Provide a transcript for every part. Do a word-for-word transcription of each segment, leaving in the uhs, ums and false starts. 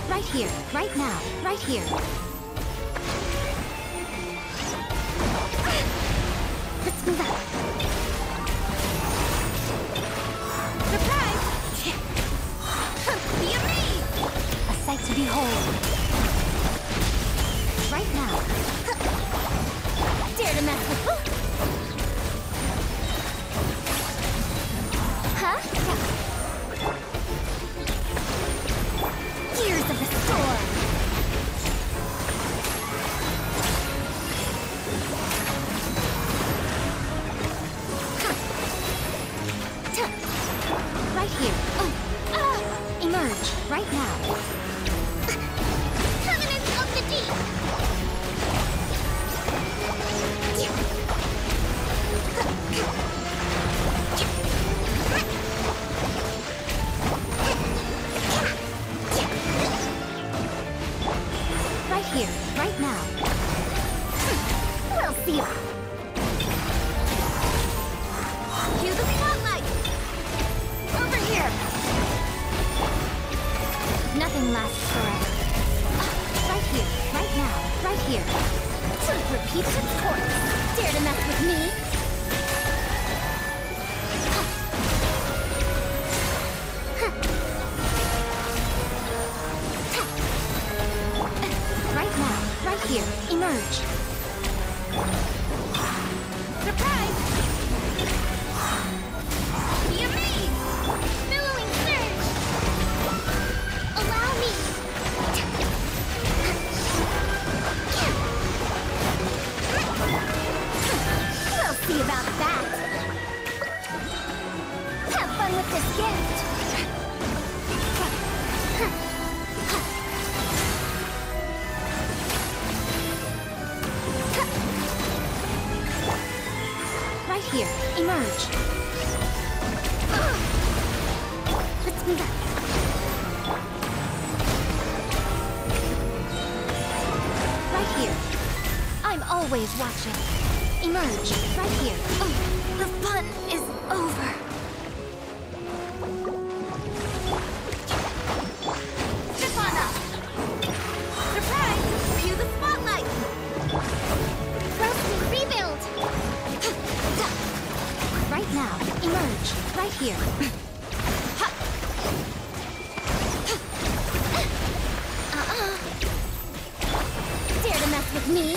Right here, right now, right here. Let's move out. Surprise! Be amazed! A sight to behold. Right now. Dare to mess with... Huh? Gears of the storm! Right here. Oh. Ah. Emerge. Right now. Covenant of the Deep! Right here, right now. We'll see. Cue the spotlight! Over here! Nothing lasts forever. Ah, right here, right now, right here. Truth repeats its course. Dare to mess with me? Right now, right here, emerge. Surprise! Be amazed! Billowing surge! Allow me! We'll see about that! Have fun with this gift! Right here, emerge. Let's move up. Right here. I'm always watching. Emerge, right here. Oh, the fun is over. Step on up. Surprise! Cue the spotlight. Roasting rebuild. Right now, emerge, right here. Uh-uh. Dare to mess with me?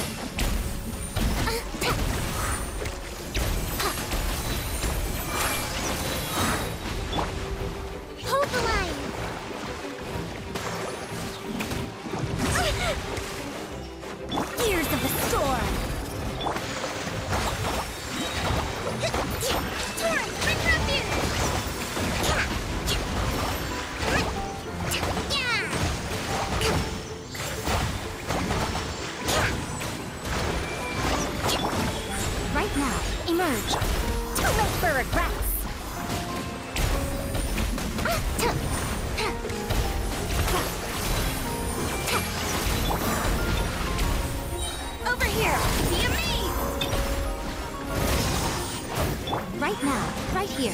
Hold the line! Gears of the storm! Right now, emerge. Too late for regrets. Over here, be amazed. Right now, right here.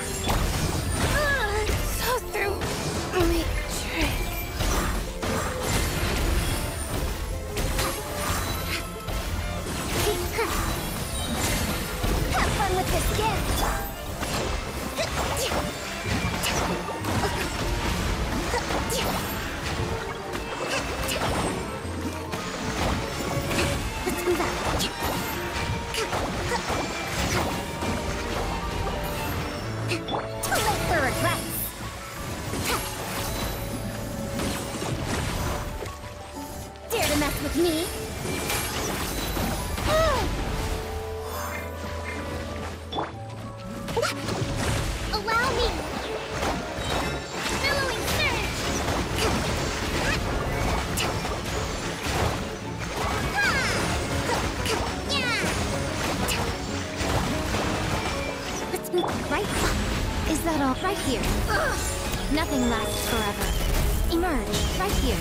Ah, so through my trick. Have fun with this gift! Let's move out. Too late for regrets! Dare to mess with me? Allow me! Billowing surge! Let's move right. Is that all? Right here. Nothing lasts forever. Emerge right here.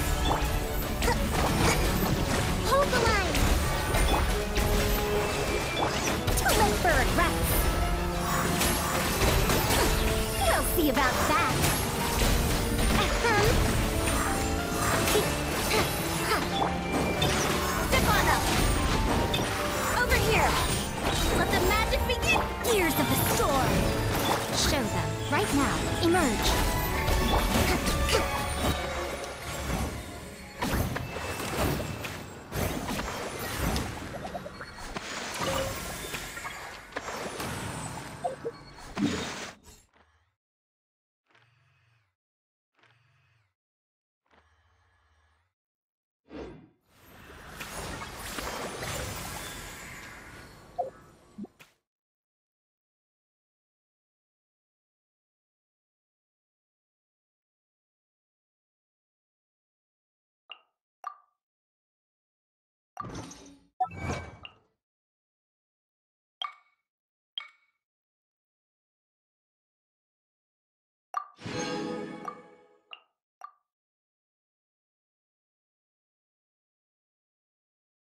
Hold the line! Too late for regrets! We'll see about that! Ahem.